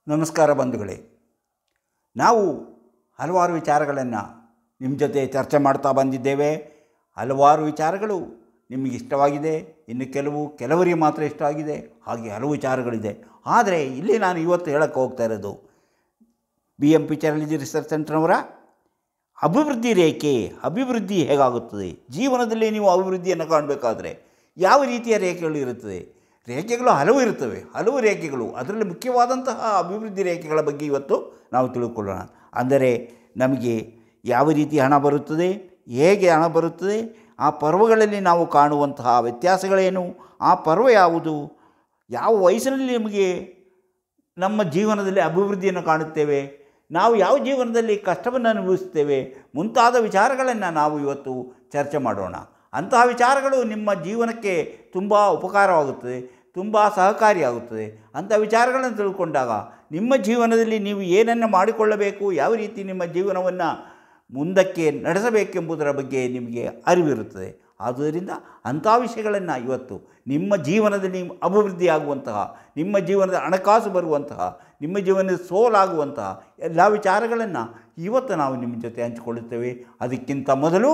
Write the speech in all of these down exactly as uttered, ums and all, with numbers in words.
ನಮಸ್ಕಾರ ಬಂಧುಗಳೇ, ನಾವು ಹಲವಾರು ವಿಚಾರಗಳನ್ನು ನಿಮ್ಮ ಜೊತೆ ಚರ್ಚೆ ಮಾಡ್ತಾ ಬಂದಿದ್ದೇವೆ. ಹಲವಾರು ವಿಚಾರಗಳು ನಿಮಗೆ ಇಷ್ಟವಾಗಿದೆ, ಇನ್ನು ಕೆಲವು ಕೆಲವರಿಗೆ ಮಾತ್ರ ಇಷ್ಟವಾಗಿದೆ, ಹಾಗೆ ಹಲವು ವಿಚಾರಗಳಿದೆ. ಆದರೆ ಇಲ್ಲಿ ನಾನು ಇವತ್ತು ಹೇಳಕ್ಕೆ ಹೋಗ್ತಾ ಇರೋದು B M P chirology research ಸೆಂಟರ್ನವರ ಅಭಿವೃದ್ಧಿ ರೇಖೆ. ಅಭಿವೃದ್ಧಿ ಹೇಗಾಗುತ್ತದೆ, ಜೀವನದಲ್ಲಿ ನೀವು ಅಭಿವೃದ್ಧಿಯನ್ನು ಕಾಣಬೇಕಾದ್ರೆ ಯಾವ ರೀತಿಯ ರೇಖೆಗಳು ಇರುತ್ತದೆ? ರೇಖೆಗಳು ಹಲವು ಇರುತ್ತವೆ, ಹಲವು ರೇಖೆಗಳು. ಅದರಲ್ಲಿ ಮುಖ್ಯವಾದಂತಹ ಅಭಿವೃದ್ಧಿ ರೇಖೆಗಳ ಬಗ್ಗೆ ಇವತ್ತು ನಾವು ತಿಳ್ಕೊಳ್ಳೋಣ. ಅಂದರೆ ನಮಗೆ ಯಾವ ರೀತಿ ಹಣ ಬರುತ್ತದೆ, ಹೇಗೆ ಹಣ ಬರುತ್ತದೆ, ಆ ಪರ್ವಗಳಲ್ಲಿ ನಾವು ಕಾಣುವಂತಹ ವ್ಯತ್ಯಾಸಗಳೇನು, ಆ ಪರ್ವ ಯಾವುದು, ಯಾವ ವಯಸ್ಸಿನಲ್ಲಿ ನಮಗೆ ನಮ್ಮ ಜೀವನದಲ್ಲಿ ಅಭಿವೃದ್ಧಿಯನ್ನು ಕಾಣುತ್ತೇವೆ, ನಾವು ಯಾವ ಜೀವನದಲ್ಲಿ ಕಷ್ಟವನ್ನು ಅನುಭವಿಸ್ತೇವೆ, ಮುಂತಾದ ವಿಚಾರಗಳನ್ನು ನಾವು ಇವತ್ತು ಚರ್ಚೆ ಮಾಡೋಣ. ಅಂತಹ ವಿಚಾರಗಳು ನಿಮ್ಮ ಜೀವನಕ್ಕೆ ತುಂಬ ಉಪಕಾರವಾಗುತ್ತದೆ, ತುಂಬ ಸಹಕಾರಿಯಾಗುತ್ತದೆ. ಅಂಥ ವಿಚಾರಗಳನ್ನು ತಿಳ್ಕೊಂಡಾಗ ನಿಮ್ಮ ಜೀವನದಲ್ಲಿ ನೀವು ಏನನ್ನು ಮಾಡಿಕೊಳ್ಳಬೇಕು, ಯಾವ ರೀತಿ ನಿಮ್ಮ ಜೀವನವನ್ನು ಮುಂದಕ್ಕೆ ನಡೆಸಬೇಕೆಂಬುದರ ಬಗ್ಗೆ ನಿಮಗೆ ಅರಿವಿರುತ್ತದೆ. ಆದುದರಿಂದ ಅಂಥ ವಿಷಯಗಳನ್ನು ಇವತ್ತು ನಿಮ್ಮ ಜೀವನದಲ್ಲಿ ಅಭಿವೃದ್ಧಿಯಾಗುವಂತಹ, ನಿಮ್ಮ ಜೀವನದ ಹಣಕಾಸು ಬರುವಂತಹ, ನಿಮ್ಮ ಜೀವನದ ಸೋಲಾಗುವಂತಹ ಎಲ್ಲ ವಿಚಾರಗಳನ್ನು ಇವತ್ತು ನಾವು ನಿಮ್ಮ ಜೊತೆ ಹಂಚಿಕೊಳ್ಳುತ್ತೇವೆ. ಅದಕ್ಕಿಂತ ಮೊದಲು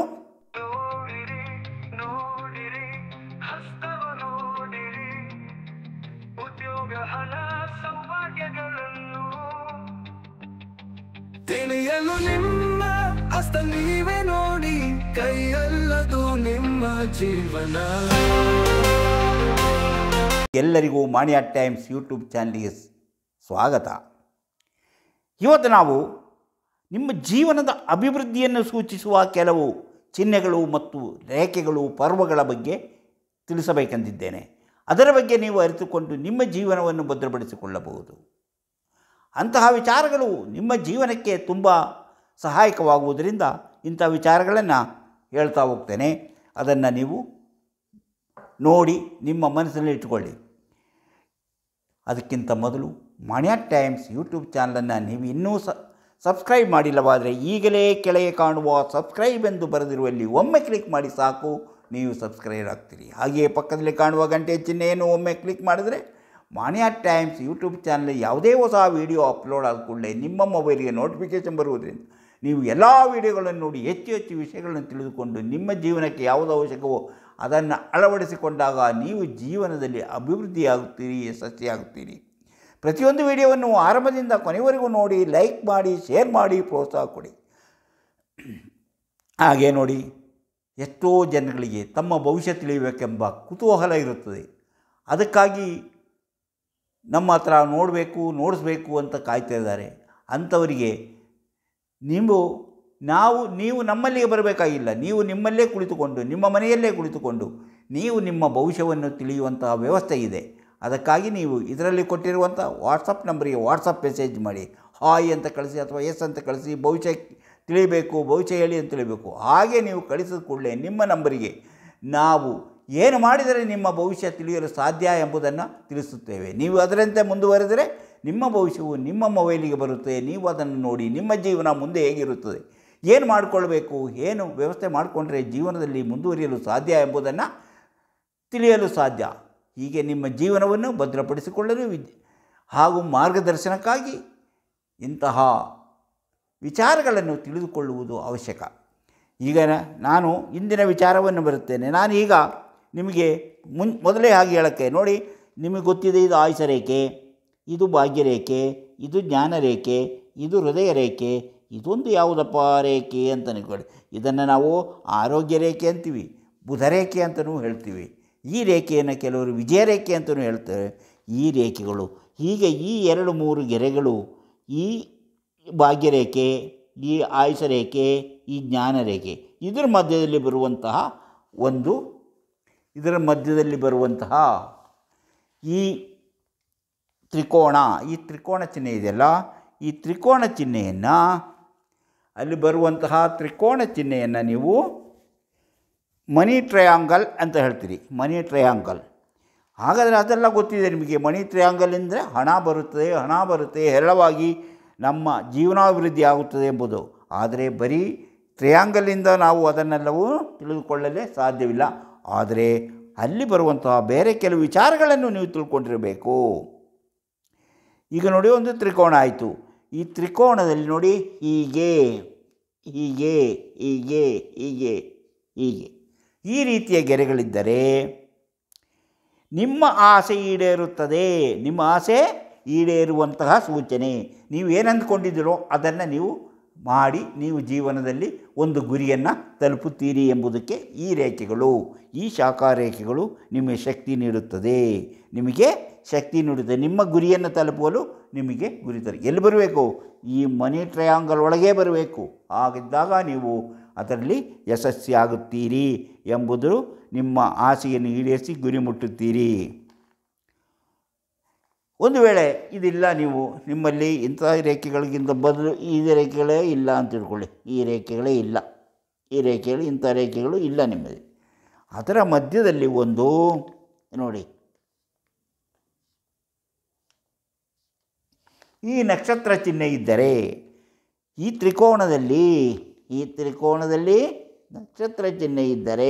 ತಿಳಿಯಲು ನಿಮ್ಮ ಹಸ್ತ ನೀವೇ ನೋಡಿ, ಕೈಯಲ್ಲದು ನಿಮ್ಮ ಜೀವನ. ಎಲ್ಲರಿಗೂ ಮಾಣಿಯಾ ಟೈಮ್ಸ್ ಯೂಟ್ಯೂಬ್ ಚಾನಲ್ಗೆ ಸ್ವಾಗತ. ಇವತ್ತು ನಾವು ನಿಮ್ಮ ಜೀವನದ ಅಭಿವೃದ್ಧಿಯನ್ನು ಸೂಚಿಸುವ ಕೆಲವು ಚಿಹ್ನೆಗಳು ಮತ್ತು ರೇಖೆಗಳು, ಪರ್ವಗಳ ಬಗ್ಗೆ ತಿಳಿಸಬೇಕೆಂದಿದ್ದೇನೆ. ಅದರ ಬಗ್ಗೆ ನೀವು ಅರಿತುಕೊಂಡು ನಿಮ್ಮ ಜೀವನವನ್ನು ಭದ್ರಪಡಿಸಿಕೊಳ್ಳಬಹುದು. ಅಂತಹ ವಿಚಾರಗಳು ನಿಮ್ಮ ಜೀವನಕ್ಕೆ ತುಂಬ ಸಹಾಯಕವಾಗುವುದರಿಂದ ಇಂಥ ವಿಚಾರಗಳನ್ನು ಹೇಳ್ತಾ ಹೋಗ್ತೇನೆ. ಅದನ್ನು ನೀವು ನೋಡಿ ನಿಮ್ಮ ಮನಸ್ಸಿನಲ್ಲಿ ಇಟ್ಟುಕೊಳ್ಳಿ. ಅದಕ್ಕಿಂತ ಮೊದಲು ಮಾಣಿಯಾ ಟೈಮ್ಸ್ ಯೂಟ್ಯೂಬ್ ಚಾನಲನ್ನು ನೀವು ಇನ್ನೂ ಸ ಸಬ್ಸ್ಕ್ರೈಬ್ ಮಾಡಿಲ್ಲವಾದರೆ ಈಗಲೇ ಕೆಳಗೆ ಕಾಣುವ ಸಬ್ಸ್ಕ್ರೈಬ್ ಎಂದು ಬರೆದಿರುವಲ್ಲಿ ಒಮ್ಮೆ ಕ್ಲಿಕ್ ಮಾಡಿ ಸಾಕು, ನೀವು ಸಬ್ಸ್ಕ್ರೈಬ್ ಆಗ್ತೀರಿ. ಹಾಗೆಯೇ ಪಕ್ಕದಲ್ಲಿ ಕಾಣುವ ಗಂಟೆ ಚಿಹ್ನೆಯನ್ನು ಒಮ್ಮೆ ಕ್ಲಿಕ್ ಮಾಡಿದರೆ ಮಾಣಿಯಾ ಟೈಮ್ಸ್ ಯೂಟ್ಯೂಬ್ ಚಾನಲ್ ಯಾವುದೇ ಹೊಸ ವೀಡಿಯೋ ಅಪ್ಲೋಡ್ ಆದ ಕೂಡಲೇ ನಿಮ್ಮ ಮೊಬೈಲಿಗೆ ನೋಟಿಫಿಕೇಷನ್ ಬರುವುದರಿಂದ ನೀವು ಎಲ್ಲ ವೀಡಿಯೋಗಳನ್ನು ನೋಡಿ ಹೆಚ್ಚು ಹೆಚ್ಚು ವಿಷಯಗಳನ್ನು ತಿಳಿದುಕೊಂಡು ನಿಮ್ಮ ಜೀವನಕ್ಕೆ ಯಾವುದು ಅವಶ್ಯಕವೋ ಅದನ್ನು ಅಳವಡಿಸಿಕೊಂಡಾಗ ನೀವು ಜೀವನದಲ್ಲಿ ಅಭಿವೃದ್ಧಿಯಾಗುತ್ತೀರಿ, ಯಶಸ್ವಿಯಾಗುತ್ತೀರಿ. ಪ್ರತಿಯೊಂದು ವಿಡಿಯೋವನ್ನು ಆರಂಭದಿಂದ ಕೊನೆಯವರೆಗೂ ನೋಡಿ, ಲೈಕ್ ಮಾಡಿ, ಶೇರ್ ಮಾಡಿ, ಪ್ರೋತ್ಸಾಹ ಕೊಡಿ. ಹಾಗೆ ನೋಡಿ, ಎಷ್ಟೋ ಜನಗಳಿಗೆ ತಮ್ಮ ಭವಿಷ್ಯ ತಿಳಿಯಬೇಕೆಂಬ ಕುತೂಹಲ ಇರುತ್ತದೆ. ಅದಕ್ಕಾಗಿ ನಮ್ಮ ಹತ್ರ ನೋಡಬೇಕು, ನೋಡಿಸ್ಬೇಕು ಅಂತ ಕಾಯ್ತಾ ಇದ್ದಾರೆ. ಅಂಥವರಿಗೆ ನೀವು ನಾವು ನೀವು ನಮ್ಮಲ್ಲಿಗೆ ಬರಬೇಕಾಗಿಲ್ಲ, ನೀವು ನಿಮ್ಮಲ್ಲೇ ಕುಳಿತುಕೊಂಡು, ನಿಮ್ಮ ಮನೆಯಲ್ಲೇ ಕುಳಿತುಕೊಂಡು ನೀವು ನಿಮ್ಮ ಭವಿಷ್ಯವನ್ನು ತಿಳಿಯುವಂತಹ ವ್ಯವಸ್ಥೆ ಇದೆ. ಅದಕ್ಕಾಗಿ ನೀವು ಇದರಲ್ಲಿ ಕೊಟ್ಟಿರುವಂಥ ವಾಟ್ಸಪ್ ನಂಬರಿಗೆ ವಾಟ್ಸಪ್ ಮೆಸೇಜ್ ಮಾಡಿ, ಹಾಯ್ ಅಂತ ಕಳಿಸಿ ಅಥವಾ ಎಸ್ ಅಂತ ಕಳಿಸಿ, ಭವಿಷ್ಯ ತಿಳಿಬೇಕು, ಭವಿಷ್ಯ ಹೇಳಿ ಅಂತ ತಿಳಿಬೇಕು. ಹಾಗೆ ನೀವು ಕಳಿಸಿದ ಕೂಡಲೇ ನಿಮ್ಮ ನಂಬರಿಗೆ ನಾವು ಏನು ಮಾಡಿದರೆ ನಿಮ್ಮ ಭವಿಷ್ಯ ತಿಳಿಯಲು ಸಾಧ್ಯ ಎಂಬುದನ್ನು ತಿಳಿಸುತ್ತೇವೆ. ನೀವು ಅದರಂತೆ ಮುಂದುವರೆದರೆ ನಿಮ್ಮ ಭವಿಷ್ಯವು ನಿಮ್ಮ ಮೊಬೈಲಿಗೆ ಬರುತ್ತೆ. ನೀವು ಅದನ್ನು ನೋಡಿ ನಿಮ್ಮ ಜೀವನ ಮುಂದೆ ಹೇಗಿರುತ್ತದೆ, ಏನು ಮಾಡಿಕೊಳ್ಬೇಕು, ಏನು ವ್ಯವಸ್ಥೆ ಮಾಡಿಕೊಂಡ್ರೆ ಜೀವನದಲ್ಲಿ ಮುಂದುವರಿಯಲು ಸಾಧ್ಯ ಎಂಬುದನ್ನು ತಿಳಿಯಲು ಸಾಧ್ಯ. ಹೀಗೆ ನಿಮ್ಮ ಜೀವನವನ್ನು ಭದ್ರಪಡಿಸಿಕೊಳ್ಳಲು ವಿದ್ಯೆ ಹಾಗೂ ಮಾರ್ಗದರ್ಶನಕ್ಕಾಗಿ ಇಂತಹ ವಿಚಾರಗಳನ್ನು ತಿಳಿದುಕೊಳ್ಳುವುದು ಅವಶ್ಯಕ. ಈಗ ನಾನು ಇಂದಿನ ವಿಚಾರವನ್ನು ಬರುತ್ತೇನೆ. ನಾನು ಈಗ ನಿಮಗೆ ಮುನ್ ಮೊದಲೇ ಹಾಗೆ ಹೇಳೋಕ್ಕೆ ನೋಡಿ, ನಿಮಗೆ ಗೊತ್ತಿದೆ, ಇದು ಆಯುಷ ರೇಖೆ, ಇದು ಭಾಗ್ಯರೇಖೆ, ಇದು ಜ್ಞಾನ ರೇಖೆ, ಇದು ಹೃದಯ ರೇಖೆ, ಇದೊಂದು ಯಾವುದಪ್ಪ ರೇಖೆ ಅಂತ ಅನ್ಕೊಳ್ಳಿ. ಇದನ್ನು ನಾವು ಆರೋಗ್ಯ ರೇಖೆ ಅಂತೀವಿ, ಬುಧ ರೇಖೆ ಅಂತಲೂ ಹೇಳ್ತೀವಿ. ಈ ರೇಖೆಯನ್ನು ಕೆಲವರು ವಿಜಯ ರೇಖೆ ಅಂತಲೂ ಹೇಳ್ತಾರೆ. ಈ ರೇಖೆಗಳು ಹೀಗೆ ಈ ಎರಡು ಮೂರು ಗೆರೆಗಳು, ಈ ಭಾಗ್ಯರೇಖೆ, ಈ ಆಯುಷ ರೇಖೆ, ಈ ಜ್ಞಾನ ರೇಖೆ, ಇದರ ಮಧ್ಯದಲ್ಲಿ ಬರುವಂತಹ ಒಂದು ಇದರ ಮಧ್ಯದಲ್ಲಿ ಬರುವಂತಹ ಈ ತ್ರಿಕೋಣ, ಈ ತ್ರಿಕೋಣ ಚಿಹ್ನೆ ಇದೆಯಲ್ಲ, ಈ ತ್ರಿಕೋಣ ಚಿಹ್ನೆಯನ್ನು ಅಲ್ಲಿ ಬರುವಂತಹ ತ್ರಿಕೋಣ ಚಿಹ್ನೆಯನ್ನು ನೀವು ಮನಿ ಟ್ರಯಾಂಗಲ್ ಅಂತ ಹೇಳ್ತೀರಿ. ಮನಿ ಟ್ರಯಾಂಗಲ್ ಹಾಗಾದರೆ ಅದೆಲ್ಲ ಗೊತ್ತಿದೆ ನಿಮಗೆ. ಮನಿ ಟ್ರಯಾಂಗಲ್ ಅಂದರೆ ಹಣ ಬರುತ್ತದೆ, ಹಣ ಬರುತ್ತೆ, ಹೇರಳವಾಗಿ ನಮ್ಮ ಜೀವನಾಭಿವೃದ್ಧಿ ಆಗುತ್ತದೆ ಎಂಬುದು. ಆದರೆ ಬರೀ ಟ್ರಯಾಂಗಲಿಂದ ನಾವು ಅದನ್ನೆಲ್ಲವೂ ತಿಳಿದುಕೊಳ್ಳಲೇ ಸಾಧ್ಯವಿಲ್ಲ. ಆದರೆ ಅಲ್ಲಿ ಬರುವಂತಹ ಬೇರೆ ಕೆಲವು ವಿಚಾರಗಳನ್ನು ನೀವು ತಿಳ್ಕೊಂಡಿರಬೇಕು. ಈಗ ನೋಡಿ ಒಂದು ತ್ರಿಕೋಣ ಆಯಿತು. ಈ ತ್ರಿಕೋಣದಲ್ಲಿ ನೋಡಿ ಹೀಗೆ ಹೀಗೆ ಹೀಗೆ ಹೀಗೆ ಹೀಗೆ ಈ ರೀತಿಯ ಗೆರೆಗಳಿದ್ದರೆ ನಿಮ್ಮ ಆಸೆ ಈಡೇರುತ್ತದೆ. ನಿಮ್ಮ ಆಸೆ ಈಡೇರುವಂತಹ ಸೂಚನೆ. ನೀವು ಏನು ಅಂದ್ಕೊಂಡಿದ್ದೀರೋ ಅದನ್ನು ನೀವು ಮಾಡಿ ನೀವು ಜೀವನದಲ್ಲಿ ಒಂದು ಗುರಿಯನ್ನು ತಲುಪುತ್ತೀರಿ ಎಂಬುದಕ್ಕೆ ಈ ರೇಖೆಗಳು, ಈ ಶಾಖಾ ರೇಖೆಗಳು ನಿಮಗೆ ಶಕ್ತಿ ನೀಡುತ್ತದೆ. ನಿಮಗೆ ಶಕ್ತಿ ನೀಡುತ್ತದೆ. ನಿಮ್ಮ ಗುರಿಯನ್ನು ತಲುಪಲು ನಿಮಗೆ ಗುರಿ ತರ ಎಲ್ಲಿ ಬರಬೇಕು? ಈ ಮನಿ ಟ್ರಯಾಂಗಲ್ ಒಳಗೆ ಬರಬೇಕು. ಹಾಗಿದ್ದಾಗ ನೀವು ಅದರಲ್ಲಿ ಯಶಸ್ವಿಯಾಗುತ್ತೀರಿ ಎಂಬುದು ನಿಮ್ಮ ಆಸೆಯನ್ನು ಈಡೇರಿಸಿ ಗುರಿ ಮುಟ್ಟುತ್ತೀರಿ. ಒಂದು ವೇಳೆ ಇದಿಲ್ಲ, ನೀವು ನಿಮ್ಮಲ್ಲಿ ಇಂಥ ರೇಖೆಗಳಿಗಿಂತ ಬದಲು ಈ ರೇಖೆಗಳೇ ಇಲ್ಲ ಅಂತ ತಿಳ್ಕೊಳ್ಳಿ. ಈ ರೇಖೆಗಳೇ ಇಲ್ಲ, ಈ ರೇಖೆಗಳು ಇಂಥ ರೇಖೆಗಳು ಇಲ್ಲ ನಿಮ್ಮಲ್ಲಿ. ಅದರ ಮಧ್ಯದಲ್ಲಿ ಒಂದು ನೋಡಿ, ಈ ನಕ್ಷತ್ರ ಚಿಹ್ನೆ ಇದ್ದರೆ ಈ ತ್ರಿಕೋಣದಲ್ಲಿ ಈ ತ್ರಿಕೋಣದಲ್ಲಿ ನಕ್ಷತ್ರ ಚಿಹ್ನೆ ಇದ್ದರೆ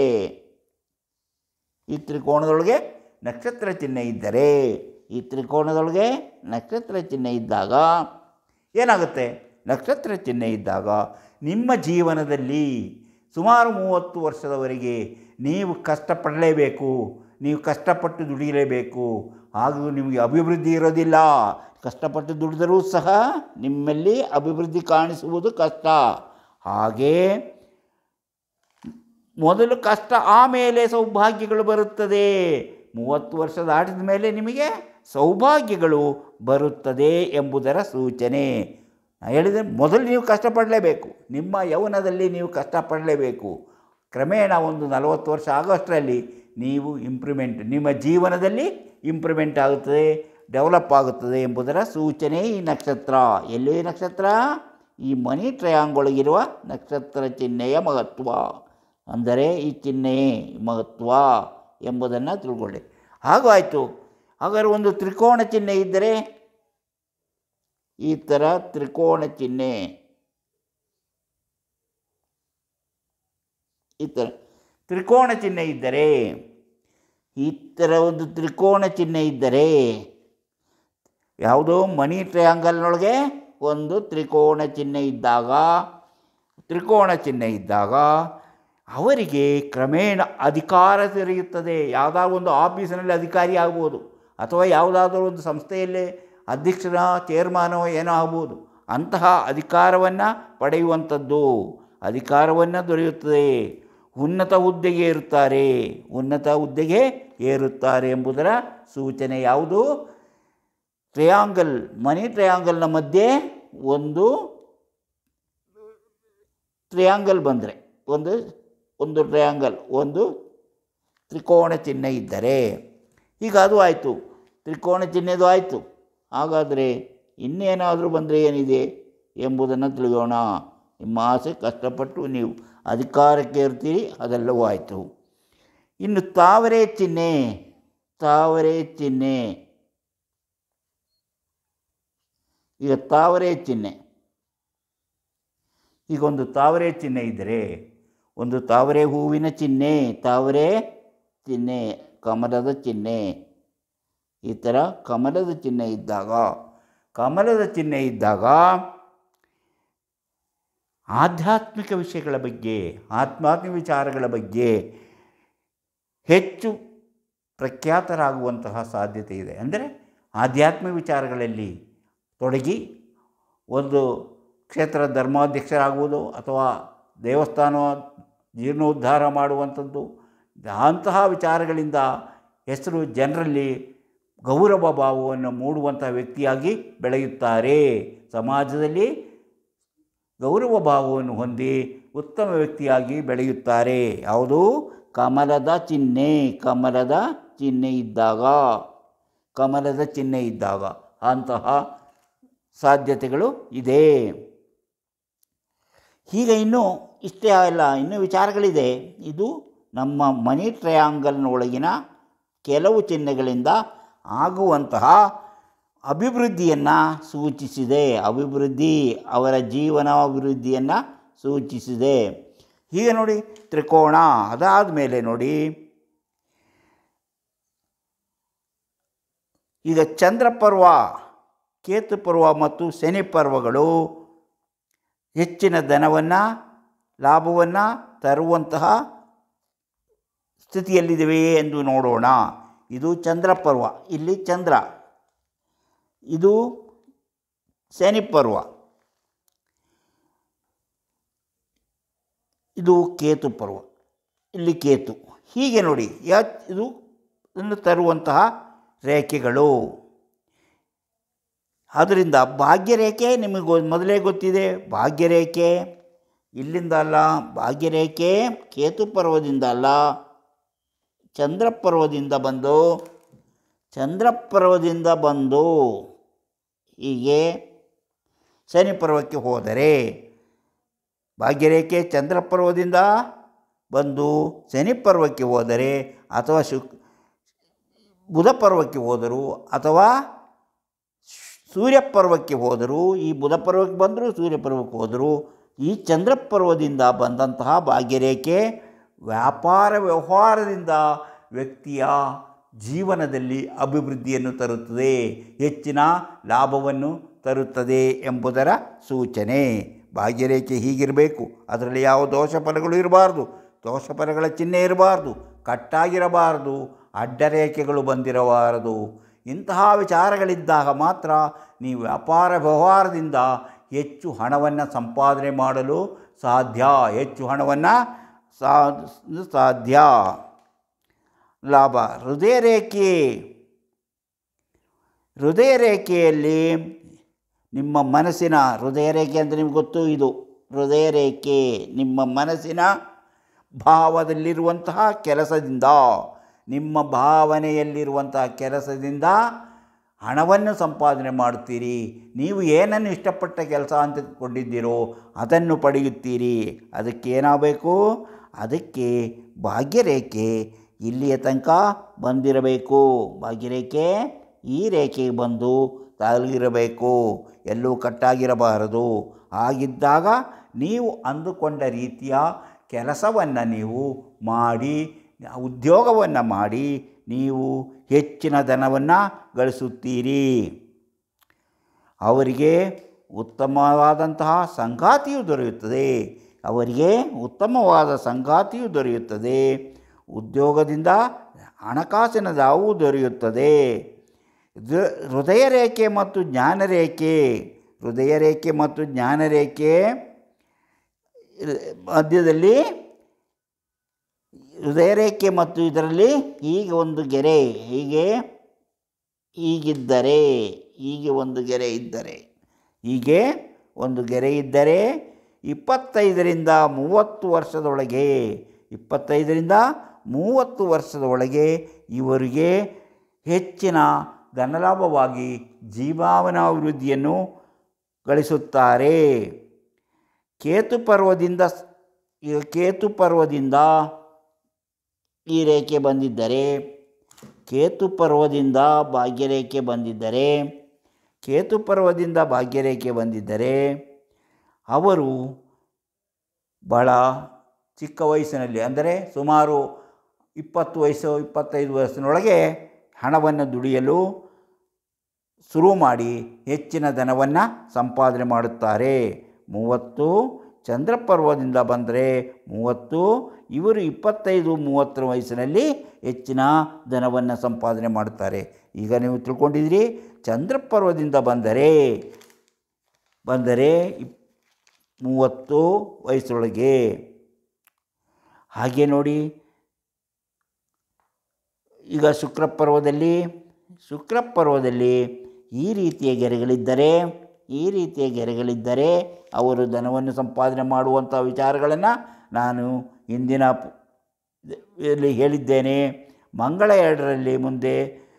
ಈ ತ್ರಿಕೋಣದೊಳಗೆ ನಕ್ಷತ್ರ ಚಿಹ್ನೆ ಇದ್ದರೆ ಈ ತ್ರಿಕೋಣದೊಳಗೆ ನಕ್ಷತ್ರ ಚಿಹ್ನೆ ಇದ್ದಾಗ ಏನಾಗುತ್ತೆ? ನಕ್ಷತ್ರ ಚಿಹ್ನೆ ಇದ್ದಾಗ ನಿಮ್ಮ ಜೀವನದಲ್ಲಿ ಸುಮಾರು ಮೂವತ್ತು ವರ್ಷದವರೆಗೆ ನೀವು ಕಷ್ಟಪಡಲೇಬೇಕು. ನೀವು ಕಷ್ಟಪಟ್ಟು ದುಡಿಯಲೇಬೇಕು. ಹಾಗೂ ನಿಮಗೆ ಅಭಿವೃದ್ಧಿ ಇರೋದಿಲ್ಲ. ಕಷ್ಟಪಟ್ಟು ದುಡಿದರೂ ಸಹ ನಿಮ್ಮಲ್ಲಿ ಅಭಿವೃದ್ಧಿ ಕಾಣಿಸುವುದು ಕಷ್ಟ. ಹಾಗೇ ಮೊದಲು ಕಷ್ಟ, ಆಮೇಲೆ ಸೌಭಾಗ್ಯಗಳು ಬರುತ್ತದೆ. ಮೂವತ್ತು ವರ್ಷ ದಾಟಿದ ಮೇಲೆ ನಿಮಗೆ ಸೌಭಾಗ್ಯಗಳು ಬರುತ್ತದೆ ಎಂಬುದರ ಸೂಚನೆ. ಹೇಳಿದರೆ ಮೊದಲು ನೀವು ಕಷ್ಟಪಡಲೇಬೇಕು. ನಿಮ್ಮ ಯೌವನದಲ್ಲಿ ನೀವು ಕಷ್ಟಪಡಲೇಬೇಕು. ಕ್ರಮೇಣ ಒಂದು ನಲವತ್ತು ವರ್ಷ ಆಗೋಷ್ಟರಲ್ಲಿ ನೀವು ಇಂಪ್ರೂವ್ಮೆಂಟ್, ನಿಮ್ಮ ಜೀವನದಲ್ಲಿ ಇಂಪ್ರೂವ್ಮೆಂಟ್ ಆಗುತ್ತದೆ, ಡೆವಲಪ್ ಆಗುತ್ತದೆ ಎಂಬುದರ ಸೂಚನೆ ಈ ನಕ್ಷತ್ರ. ಎಲ್ಲಿ ನಕ್ಷತ್ರ? ಈ ಮನಿ ಟ್ರಯಾಂಗೊಳಗಿರುವ ನಕ್ಷತ್ರ ಚಿಹ್ನೆಯ ಮಹತ್ವ. ಅಂದರೆ ಈ ಚಿಹ್ನೆಯೇ ಮಹತ್ವ ಎಂಬುದನ್ನು ತಿಳ್ಕೊಳ್ಳಿ. ಹಾಗೂ ಆಯಿತು. ಹಾಗಾದರೆ ಒಂದು ತ್ರಿಕೋಣ ಚಿಹ್ನೆ ಇದ್ದರೆ, ಈ ಥರ ತ್ರಿಕೋಣ ಚಿಹ್ನೆ, ಈ ಥರ ತ್ರಿಕೋಣ ಚಿಹ್ನೆ ಇದ್ದರೆ, ಈ ಥರ ಒಂದು ತ್ರಿಕೋಣ ಚಿಹ್ನೆ ಇದ್ದರೆ, ಯಾವುದೋ ಮನಿ ಟ್ರಯಾಂಗಲ್ನೊಳಗೆ ಒಂದು ತ್ರಿಕೋಣ ಚಿಹ್ನೆ ಇದ್ದಾಗ ತ್ರಿಕೋಣ ಚಿಹ್ನೆ ಇದ್ದಾಗ ಅವರಿಗೆ ಕ್ರಮೇಣ ಅಧಿಕಾರ ದೊರೆಯುತ್ತದೆ. ಯಾವುದಾದ್ರು ಒಂದು ಆಫೀಸಿನಲ್ಲಿ ಅಧಿಕಾರಿ ಆಗ್ಬೋದು, ಅಥವಾ ಯಾವುದಾದ್ರೂ ಒಂದು ಸಂಸ್ಥೆಯಲ್ಲಿ ಅಧ್ಯಕ್ಷರ ಚೇರ್ಮಾನೋ ಏನೋ ಆಗ್ಬೋದು. ಅಂತಹ ಅಧಿಕಾರವನ್ನು ಪಡೆಯುವಂಥದ್ದು, ಅಧಿಕಾರವನ್ನು ದೊರೆಯುತ್ತದೆ. ಉನ್ನತ ಹುದ್ದೆಗೆ ಏರುತ್ತಾರೆ, ಉನ್ನತ ಹುದ್ದೆಗೆ ಏರುತ್ತಾರೆ ಎಂಬುದರ ಸೂಚನೆ ಯಾವುದು? ಟ್ರಯಾಂಗಲ್, ಮನಿ ಟ್ರಯಾಂಗಲ್ನ ಮಧ್ಯೆ ಒಂದು ಟ್ರಯಾಂಗಲ್ ಬಂದರೆ, ಒಂದು ಒಂದು ಟ್ರಯಾಂಗಲ್, ಒಂದು ತ್ರಿಕೋಣ ಚಿಹ್ನೆ ಇದ್ದರೆ, ಈಗ ಅದು ಆಯಿತು, ತ್ರಿಕೋಣ ಚಿಹ್ನೆದು ಆಯಿತು. ಹಾಗಾದರೆ ಇನ್ನೇನಾದರೂ ಬಂದರೆ ಏನಿದೆ ಎಂಬುದನ್ನು ತಿಳಿಯೋಣ. ನಿಮ್ಮ ಆಸೆ, ಕಷ್ಟಪಟ್ಟು ನೀವು ಅಧಿಕಾರಕ್ಕೆ ಇರ್ತೀರಿ, ಅದೆಲ್ಲವೂ ಆಯಿತು. ಇನ್ನು ತಾವರೆ ಚಿಹ್ನೆ, ತಾವರೆ ಚಿಹ್ನೆ, ಈಗ ತಾವರೆ ಚಿಹ್ನೆ, ಈಗ ಒಂದು ತಾವರೆ ಚಿಹ್ನೆ ಇದ್ದರೆ, ಒಂದು ತಾವರೆ ಹೂವಿನ ಚಿಹ್ನೆ, ತಾವರೆ ಚಿಹ್ನೆ, ಕಮಲದ ಚಿಹ್ನೆ, ಈ ಥರ ಕಮಲದ ಚಿಹ್ನೆ ಇದ್ದಾಗ, ಕಮಲದ ಚಿಹ್ನೆ ಇದ್ದಾಗ ಆಧ್ಯಾತ್ಮಿಕ ವಿಷಯಗಳ ಬಗ್ಗೆ, ಆತ್ಮಾತ್ಮ ವಿಚಾರಗಳ ಬಗ್ಗೆ ಹೆಚ್ಚು ಪ್ರಖ್ಯಾತರಾಗುವಂತಹ ಸಾಧ್ಯತೆ ಇದೆ. ಅಂದರೆ ಆಧ್ಯಾತ್ಮ ವಿಚಾರಗಳಲ್ಲಿ ತೊಡಗಿ ಒಂದು ಕ್ಷೇತ್ರ ಧರ್ಮಾಧ್ಯಕ್ಷರಾಗುವುದು, ಅಥವಾ ದೇವಸ್ಥಾನ ಜೀರ್ಣೋದ್ಧಾರ ಮಾಡುವಂಥದ್ದು, ಅಂತಹ ವಿಚಾರಗಳಿಂದ ಹೆಸರು ಜನರಲ್ಲಿ ಗೌರವ ಭಾವವನ್ನು ಮೂಡುವಂಥ ವ್ಯಕ್ತಿಯಾಗಿ ಬೆಳೆಯುತ್ತಾರೆ. ಸಮಾಜದಲ್ಲಿ ಗೌರವ ಭಾವವನ್ನು ಹೊಂದಿ ಉತ್ತಮ ವ್ಯಕ್ತಿಯಾಗಿ ಬೆಳೆಯುತ್ತಾರೆ. ಯಾವುದು? ಕಮಲದ ಚಿಹ್ನೆ, ಕಮಲದ ಚಿಹ್ನೆ ಇದ್ದಾಗ, ಕಮಲದ ಚಿಹ್ನೆ ಇದ್ದಾಗ ಅಂತಹ ಸಾಧ್ಯತೆಗಳು ಇದೆ. ಈಗ ಇನ್ನೂ ಇಷ್ಟೇ ಅಲ್ಲ, ಇನ್ನೂ ವಿಚಾರಗಳಿದೆ. ಇದು ನಮ್ಮ ಮನಿ ಟ್ರಯಾಂಗಲ್ನೊಳಗಿನ ಕೆಲವು ಚಿಹ್ನೆಗಳಿಂದ ಆಗುವಂತಹ ಅಭಿವೃದ್ಧಿಯನ್ನು ಸೂಚಿಸಿದೆ. ಅಭಿವೃದ್ಧಿ, ಅವರ ಜೀವನ ಅಭಿವೃದ್ಧಿಯನ್ನು ಸೂಚಿಸಿದೆ. ಹೀಗೆ ನೋಡಿ ತ್ರಿಕೋಣ. ಅದಾದ ಮೇಲೆ ನೋಡಿ, ಈಗ ಚಂದ್ರಪರ್ವ, ಕೇತು ಪರ್ವ ಮತ್ತು ಶನಿ ಪರ್ವಗಳು ಹೆಚ್ಚಿನ ಧನವನ್ನು ಲಾಭವನ್ನು ತರುವಂತಹ ಸ್ಥಿತಿಯಲ್ಲಿವೆ ಎಂದು ನೋಡೋಣ. ಇದು ಚಂದ್ರ ಪರ್ವ, ಇಲ್ಲಿ ಚಂದ್ರ, ಇದು ಶನಿ ಪರ್ವ, ಇದು ಕೇತು ಪರ್ವ, ಇಲ್ಲಿ ಕೇತು. ಹೀಗೆ ನೋಡಿ, ಯಾ ಇದು ಇದನ್ನು ತರುವಂತಹ ರೇಖೆಗಳು. ಆದ್ದರಿಂದ ಭಾಗ್ಯರೇಖೆ ನಿಮಗೆ ಮೊದಲೇ ಗೊತ್ತಿದೆ. ಭಾಗ್ಯರೇಖೆ ಇಲ್ಲಿಂದ ಅಲ್ಲ, ಭಾಗ್ಯರೇಖೆ ಕೇತು ಪರ್ವದಿಂದ ಅಲ್ಲ, ಚಂದ್ರ ಪರ್ವದಿಂದ ಬಂದು ಚಂದ್ರ ಪರ್ವದಿಂದ ಬಂದು ಹೀಗೆ ಶನಿ ಪರ್ವಕ್ಕೆ ಹೋದರೆ, ಭಾಗ್ಯರೇಖೆ ಚಂದ್ರ ಪರ್ವದಿಂದ ಬಂದು ಶನಿ ಪರ್ವಕ್ಕೆ ಹೋದರೆ, ಅಥವಾ ಶುಕ್ ಬುಧ ಪರ್ವಕ್ಕೆ ಹೋದರು, ಅಥವಾ ಸೂರ್ಯ ಪರ್ವಕ್ಕೆ ಹೋದರು, ಈ ಬುಧ ಪರ್ವಕ್ಕೆ ಬಂದರು, ಸೂರ್ಯ ಪರ್ವಕ್ಕೆ ಹೋದರು, ಈ ಚಂದ್ರ ಪರ್ವದಿಂದ ಬಂದಂತಹ ಭಾಗ್ಯರೇಖೆ ವ್ಯಾಪಾರ ವ್ಯವಹಾರದಿಂದ ವ್ಯಕ್ತಿಯ ಜೀವನದಲ್ಲಿ ಅಭಿವೃದ್ಧಿಯನ್ನು ತರುತ್ತದೆ, ಹೆಚ್ಚಿನ ಲಾಭವನ್ನು ತರುತ್ತದೆ ಎಂಬುದರ ಸೂಚನೆ. ಭಾಗ್ಯರೇಖೆ ಹೀಗಿರಬೇಕು, ಅದರಲ್ಲಿ ಯಾವ ದೋಷ ಫಲಗಳು ಇರಬಾರ್ದು, ದೋಷ ಫಲಗಳ ಚಿಹ್ನೆ ಇರಬಾರ್ದು, ಕಟ್ಟಾಗಿರಬಾರ್ದು, ಅಡ್ಡರೇಖೆಗಳು ಬಂದಿರಬಾರದು. ಇಂತಹ ವಿಚಾರಗಳಿದ್ದಾಗ ಮಾತ್ರ ನೀವು ವ್ಯಾಪಾರ ವ್ಯವಹಾರದಿಂದ ಹೆಚ್ಚು ಹಣವನ್ನು ಸಂಪಾದನೆ ಮಾಡಲು ಸಾಧ್ಯ, ಹೆಚ್ಚು ಹಣವನ್ನು ಸಾಧ್ಯ. ಲಾಭ ಹೃದಯ ರೇಖೆ, ಹೃದಯ ರೇಖೆಯಲ್ಲಿ ನಿಮ್ಮ ಮನಸ್ಸಿನ ಹೃದಯ ರೇಖೆ ಅಂದರೆ ನಿಮ್ಗೆ ಗೊತ್ತು, ಇದು ಹೃದಯ ರೇಖೆ ನಿಮ್ಮ ಮನಸ್ಸಿನ ಭಾವದಲ್ಲಿರುವಂತಹ ಕೆಲಸದಿಂದ, ನಿಮ್ಮ ಭಾವನೆಯಲ್ಲಿರುವಂತಹ ಕೆಲಸದಿಂದ ಹಣವನ್ನು ಸಂಪಾದನೆ ಮಾಡುತ್ತೀರಿ. ನೀವು ಏನನ್ನು ಇಷ್ಟಪಟ್ಟ ಕೆಲಸ ಅಂತಕೊಂಡಿದ್ದೀರೋ ಅದನ್ನು ಪಡೆಯುತ್ತೀರಿ. ಅದಕ್ಕೆ ಏನಾಗಬೇಕು? ಅದಕ್ಕೆ ಭಾಗ್ಯರೇಖೆ ಇಲ್ಲಿಯ ತನಕ ಬಂದಿರಬೇಕು. ಭಾಗ್ಯರೇಖೆ ಈ ರೇಖೆಗೆ ಬಂದು ತಾಗಿರಬೇಕು, ಎಲ್ಲೂ ಕಟ್ಟಾಗಿರಬಾರದು. ಹಾಗಿದ್ದಾಗ ನೀವು ಅಂದುಕೊಂಡ ರೀತಿಯ ಕೆಲಸವನ್ನು ನೀವು ಮಾಡಿ, ಉದ್ಯೋಗವನ್ನು ಮಾಡಿ ನೀವು ಹೆಚ್ಚಿನ ಧನವನ್ನು ಗಳಿಸುತ್ತೀರಿ. ಅವರಿಗೆ ಉತ್ತಮವಾದಂತಹ ಸಂಗಾತಿಯು ದೊರೆಯುತ್ತದೆ, ಅವರಿಗೆ ಉತ್ತಮವಾದ ಸಂಗಾತಿಯು ದೊರೆಯುತ್ತದೆ. ಉದ್ಯೋಗದಿಂದ ಹಣಕಾಸಿನ ದಾವು ದೊರೆಯುತ್ತದೆ. ಹೃದಯ ರೇಖೆ ಮತ್ತು ಜ್ಞಾನರೇಖೆ, ಹೃದಯ ರೇಖೆ ಮತ್ತು ಜ್ಞಾನರೇಖೆ ಮಧ್ಯದಲ್ಲಿ, ಹೃದಯ ರೇಖೆ ಮತ್ತು ಇದರಲ್ಲಿ ಹೀಗೆ ಒಂದು ಗೆರೆ, ಹೀಗೆ ಹೀಗಿದ್ದರೆ, ಹೀಗೆ ಒಂದು ಗೆರೆ ಇದ್ದರೆ, ಹೀಗೆ ಒಂದು ಗೆರೆ ಇದ್ದರೆ ಇಪ್ಪತ್ತೈದರಿಂದ ಮೂವತ್ತು ವರ್ಷದೊಳಗೆ, ಇಪ್ಪತ್ತೈದರಿಂದ ಮೂವತ್ತು ವರ್ಷದ ಒಳಗೆ ಇವರಿಗೆ ಹೆಚ್ಚಿನ ಧನಲಾಭವಾಗಿ ಜೀವನಾಭಿವೃದ್ಧಿಯನ್ನು ಗಳಿಸುತ್ತಾರೆ. ಕೇತು ಪರ್ವದಿಂದ ಕೇತು ಪರ್ವದಿಂದ ಈ ರೇಖೆ ಬಂದಿದ್ದರೆ, ಕೇತು ಪರ್ವದಿಂದ ಭಾಗ್ಯರೇಖೆ ಬಂದಿದ್ದರೆ, ಕೇತು ಪರ್ವದಿಂದ ಭಾಗ್ಯರೇಖೆ ಬಂದಿದ್ದರೆ ಅವರು ಬಹಳ ಚಿಕ್ಕ ವಯಸ್ಸಿನಲ್ಲಿ, ಅಂದರೆ ಸುಮಾರು ಇಪ್ಪತ್ತು ವಯಸ್ಸು ಇಪ್ಪತ್ತೈದು ವಯಸ್ಸಿನೊಳಗೆ ಹಣವನ್ನು ದುಡಿಯಲು ಶುರು ಮಾಡಿ ಹೆಚ್ಚಿನ ಧನವನ್ನು ಸಂಪಾದನೆ ಮಾಡುತ್ತಾರೆ. ಮೂವತ್ತು ಚಂದ್ರ ಪರ್ವದಿಂದ ಬಂದರೆ ಮೂವತ್ತು, ಇವರು ಇಪ್ಪತ್ತೈದು ಮೂವತ್ತರ ವಯಸ್ಸಿನಲ್ಲಿ ಹೆಚ್ಚಿನ ಧನವನ್ನು ಸಂಪಾದನೆ ಮಾಡುತ್ತಾರೆ. ಈಗ ನೀವು ತಿಳ್ಕೊಂಡಿದ್ದೀರಿ, ಚಂದ್ರ ಪರ್ವದಿಂದ ಬಂದರೆ ಬಂದರೆ ಮೂವತ್ತು ವಯಸ್ಸೊಳಗೆ. ಹಾಗೆ ನೋಡಿ, ಈಗ ಶುಕ್ರ ಪರ್ವದಲ್ಲಿ ಶುಕ್ರ ಪರ್ವದಲ್ಲಿ ಈ ರೀತಿಯ ಗೆರೆಗಳಿದ್ದರೆ, ಈ ರೀತಿಯ ಗೆರೆಗಳಿದ್ದರೆ ಅವರು ಧನವನ್ನು ಸಂಪಾದನೆ ಮಾಡುವಂಥ ವಿಚಾರಗಳನ್ನು ನಾನು ಹಿಂದಿನ ಇಲ್ಲಿ ಹೇಳಿದ್ದೇನೆ. ಮಂಗಳ ಎರಡರಲ್ಲಿ ಮುಂದೆ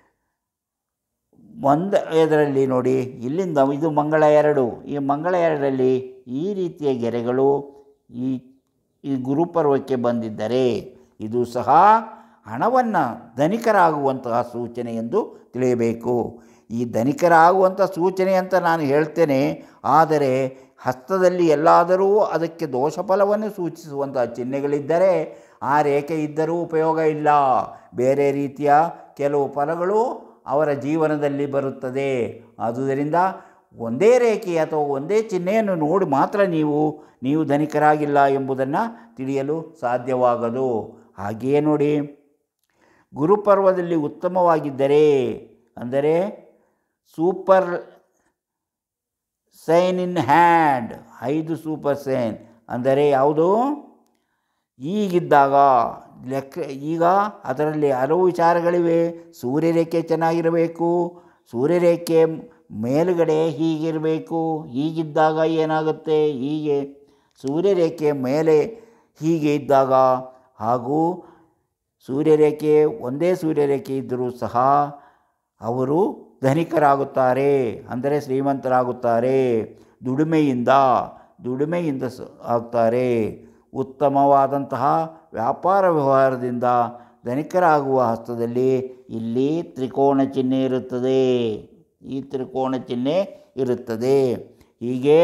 ಒಂದು ಇದರಲ್ಲಿ ನೋಡಿ, ಇಲ್ಲಿಂದ ಇದು ಮಂಗಳ ಎರಡು, ಈ ಮಂಗಳ ಎರಡರಲ್ಲಿ ಈ ರೀತಿಯ ಗೆರೆಗಳು ಈ ಈ ಗುರುಪರ್ವಕ್ಕೆ ಬಂದಿದ್ದರೆ ಇದು ಸಹ ಹಣವನ್ನು ಧನಿಕರಾಗುವಂತಹ ಸೂಚನೆ ಎಂದು ತಿಳಿಯಬೇಕು. ಈ ಧನಿಕರಾಗುವಂಥ ಸೂಚನೆ ಅಂತ ನಾನು ಹೇಳ್ತೇನೆ, ಆದರೆ ಹಸ್ತದಲ್ಲಿ ಎಲ್ಲಾದರೂ ಅದಕ್ಕೆ ದೋಷ ಫಲವನ್ನು ಸೂಚಿಸುವಂಥ ಚಿಹ್ನೆಗಳಿದ್ದರೆ ಆ ರೇಖೆ ಇದ್ದರೂ ಉಪಯೋಗ ಇಲ್ಲ. ಬೇರೆ ರೀತಿಯ ಕೆಲವು ಫಲಗಳು ಅವರ ಜೀವನದಲ್ಲಿ ಬರುತ್ತದೆ. ಆದುದರಿಂದ ಒಂದೇ ರೇಖೆ ಅಥವಾ ಒಂದೇ ಚಿಹ್ನೆಯನ್ನು ನೋಡಿ ಮಾತ್ರ ನೀವು ನೀವು ಧನಿಕರಾಗಿಲ್ಲ ಎಂಬುದನ್ನು ತಿಳಿಯಲು ಸಾಧ್ಯವಾಗದು. ಹಾಗೆಯೇ ನೋಡಿ, ಗುರುಪರ್ವದಲ್ಲಿ ಉತ್ತಮವಾಗಿದ್ದರೆ ಅಂದರೆ ಸೂಪರ್ ಸೈನ್ ಇನ್ ಹ್ಯಾಂಡ್, ಐದು ಸೂಪರ್ ಸೈನ್ ಅಂದರೆ ಯಾವುದು? ಈಗಿದ್ದಾಗ ಲೆಕ್ಕ ಈಗ ಅದರಲ್ಲಿ ಹಲವು ವಿಚಾರಗಳಿವೆ. ಸೂರ್ಯರೇಖೆ ಚೆನ್ನಾಗಿರಬೇಕು, ಸೂರ್ಯರೇಖೆ ಮೇಲುಗಡೆ ಹೀಗಿರಬೇಕು. ಹೀಗಿದ್ದಾಗ ಏನಾಗುತ್ತೆ? ಹೀಗೆ ಸೂರ್ಯರೇಖೆ ಮೇಲೆ ಹೀಗೆ ಇದ್ದಾಗ ಹಾಗೂ ಸೂರ್ಯರೇಖೆ ಒಂದೇ ಸೂರ್ಯರೇಖೆ ಇದ್ದರೂ ಸಹ ಅವರು ಧನಿಕರಾಗುತ್ತಾರೆ, ಅಂದರೆ ಶ್ರೀಮಂತರಾಗುತ್ತಾರೆ. ದುಡಿಮೆಯಿಂದ ದುಡಿಮೆಯಿಂದ ಸ ಆಗ್ತಾರೆ. ಉತ್ತಮವಾದಂತಹ ವ್ಯಾಪಾರ ವ್ಯವಹಾರದಿಂದ ಧನಿಕರಾಗುವ ಹಸ್ತದಲ್ಲಿ ಇಲ್ಲಿ ತ್ರಿಕೋಣ ಚಿಹ್ನೆ ಇರುತ್ತದೆ. ಈ ತ್ರಿಕೋಣ ಚಿಹ್ನೆ ಇರುತ್ತದೆ. ಹೀಗೆ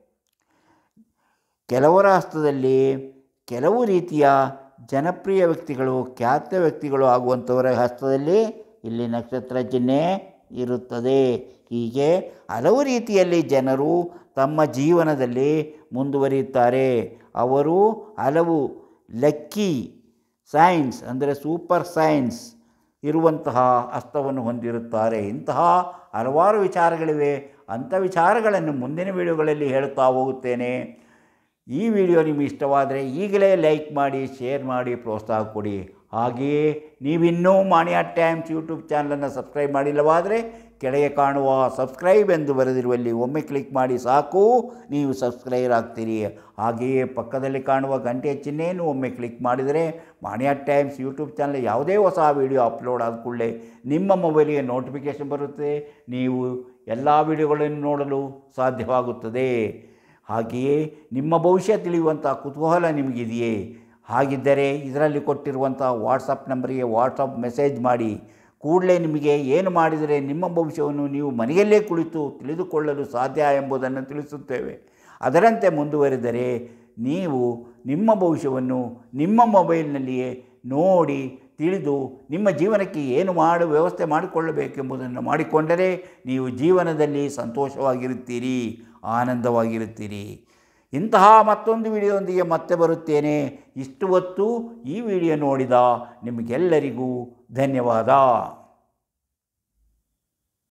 ಕೆಲವರ ಹಸ್ತದಲ್ಲಿ ಕೆಲವು ರೀತಿಯ ಜನಪ್ರಿಯ ವ್ಯಕ್ತಿಗಳು, ಖ್ಯಾತ ವ್ಯಕ್ತಿಗಳು ಆಗುವಂಥವರ ಹಸ್ತದಲ್ಲಿ ಇಲ್ಲಿ ನಕ್ಷತ್ರ ಚಿಹ್ನೆ ಇರುತ್ತದೆ. ಹೀಗೆ ಹಲವು ರೀತಿಯಲ್ಲಿ ಜನರು ತಮ್ಮ ಜೀವನದಲ್ಲಿ ಮುಂದುವರಿಯುತ್ತಾರೆ. ಅವರು ಹಲವು ಲಕ್ಕಿ ಸೈನ್ಸ್ ಅಂದರೆ ಸೂಪರ್ ಸೈನ್ಸ್ ಇರುವಂತಹ ಹಸ್ತವನ್ನು ಹೊಂದಿರುತ್ತಾರೆ. ಇಂತಹ ಹಲವಾರು ವಿಚಾರಗಳಿವೆ. ಅಂಥ ವಿಚಾರಗಳನ್ನು ಮುಂದಿನ ವಿಡಿಯೋಗಳಲ್ಲಿ ಹೇಳುತ್ತಾ ಹೋಗುತ್ತೇನೆ. ಈ ವಿಡಿಯೋ ನಿಮಗೆ ಇಷ್ಟವಾದರೆ ಈಗಲೇ ಲೈಕ್ ಮಾಡಿ, ಶೇರ್ ಮಾಡಿ, ಪ್ರೋತ್ಸಾಹ ಕೊಡಿ. ಹಾಗೆಯೇ ನೀವಿನ್ನೂ ಮಾಣಿಯಾ ಟೈಮ್ಸ್ ಯೂಟ್ಯೂಬ್ ಚಾನಲನ್ನು ಸಬ್ಸ್ಕ್ರೈಬ್ ಮಾಡಿಲ್ಲವಾದರೆ ಕೆಳಗೆ ಕಾಣುವ ಸಬ್ಸ್ಕ್ರೈಬ್ ಎಂದು ಬರೆದಿರುವಲ್ಲಿ ಒಮ್ಮೆ ಕ್ಲಿಕ್ ಮಾಡಿ ಸಾಕು, ನೀವು ಸಬ್ಸ್ಕ್ರೈಬ್ ಆಗ್ತೀರಿ. ಹಾಗೆಯೇ ಪಕ್ಕದಲ್ಲಿ ಕಾಣುವ ಗಂಟೆಯ ಚಿಹ್ನೆಯನ್ನು ಒಮ್ಮೆ ಕ್ಲಿಕ್ ಮಾಡಿದರೆ ಮಾಣಿಯಾ ಟೈಮ್ಸ್ ಯೂಟ್ಯೂಬ್ ಚಾನಲ್ ಯಾವುದೇ ಹೊಸ ವಿಡಿಯೋ ಅಪ್ಲೋಡ್ ಆದ ಕೂಡಲೇ ನಿಮ್ಮ ಮೊಬೈಲಿಗೆ ನೋಟಿಫಿಕೇಷನ್ ಬರುತ್ತೆ. ನೀವು ಎಲ್ಲ ವಿಡಿಯೋಗಳನ್ನು ನೋಡಲು ಸಾಧ್ಯವಾಗುತ್ತದೆ. ಹಾಗೆಯೇ ನಿಮ್ಮ ಭವಿಷ್ಯ ತಿಳಿಯುವಂಥ ಕುತೂಹಲ ನಿಮಗಿದೆಯೇ? ಹಾಗಿದ್ದರೆ ಇದರಲ್ಲಿ ಕೊಟ್ಟಿರುವಂಥ ವಾಟ್ಸಪ್ ನಂಬರಿಗೆ ವಾಟ್ಸಪ್ ಮೆಸೇಜ್ ಮಾಡಿ. ಕೂಡಲೇ ನಿಮಗೆ ಏನು ಮಾಡಿದರೆ ನಿಮ್ಮ ಭವಿಷ್ಯವನ್ನು ನೀವು ಮನೆಯಲ್ಲೇ ಕುಳಿತು ತಿಳಿದುಕೊಳ್ಳಲು ಸಾಧ್ಯ ಎಂಬುದನ್ನು ತಿಳಿಸುತ್ತೇವೆ. ಅದರಂತೆ ಮುಂದುವರಿದರೆ ನೀವು ನಿಮ್ಮ ಭವಿಷ್ಯವನ್ನು ನಿಮ್ಮ ಮೊಬೈಲ್ನಲ್ಲಿಯೇ ನೋಡಿ ತಿಳಿದು ನಿಮ್ಮ ಜೀವನಕ್ಕೆ ಏನು ಮಾಡು ವ್ಯವಸ್ಥೆ ಮಾಡಿಕೊಳ್ಳಬೇಕೆಂಬುದನ್ನು ಮಾಡಿಕೊಂಡರೆ ನೀವು ಜೀವನದಲ್ಲಿ ಸಂತೋಷವಾಗಿರುತ್ತೀರಿ, ಆನಂದವಾಗಿರುತ್ತೀರಿ. ಇಂತಹ ಮತ್ತೊಂದು ವಿಡಿಯೋದೊಂದಿಗೆ ಮತ್ತೆ ಬರುತ್ತೇನೆ. ಇಷ್ಟು ಹೊತ್ತು ಈ ವಿಡಿಯೋ ನೋಡಿದ ನಿಮಗೆಲ್ಲರಿಗೂ ಧನ್ಯವಾದ.